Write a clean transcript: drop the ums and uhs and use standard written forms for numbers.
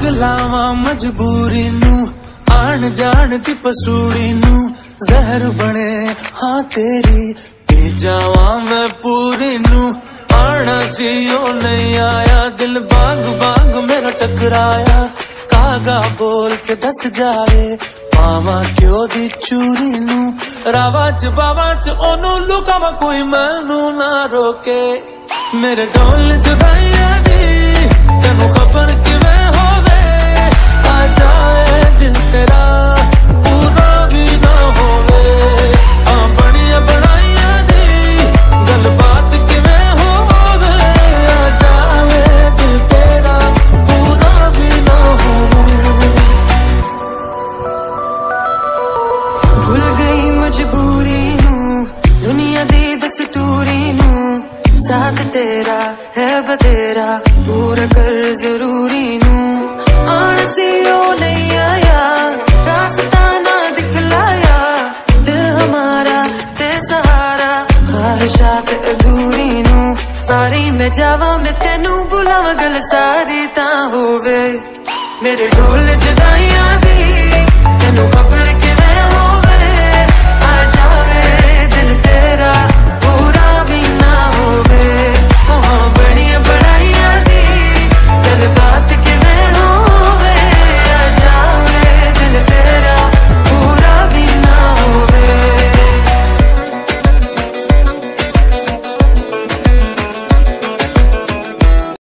लावा मजबूरी नू आन जान दी पसूड़ी नू जहर बने हाँ तेरी पी जावा मैं पूरी नू आना सी ओ नहीं आया दिल बांग बांग मेरा टकराया कागा बोल के दस जाए मामा क्यों दी चूरी नू रावा च बावा च ओनू लुकावा कोई मैनू ना रोके मेरे ढोल जुदाइया दी तेनू खबर किवें होवे आ जाए दिल तेरा पूरा भी ना होवे हाँ बड़िया बनाइया दी गल बात किवें होवे आ जाए दिल तेरा पूरा भी ना होवे भूल गई मजबूरी नू दुनिया दी दस्तूरी नू साथ तेरा है बतेरा पूरा कर जरूरी नू आन सी ओ नहीं आया रास्ता ना दिखलाया दिल हमारा ते सहारा ख्वाहिशात अधूरी नू सारी मैं जावा मैं तेनू बुलावा गल सारी ता होवे मेरे ढोल जुदाइयां दी तेनू खबर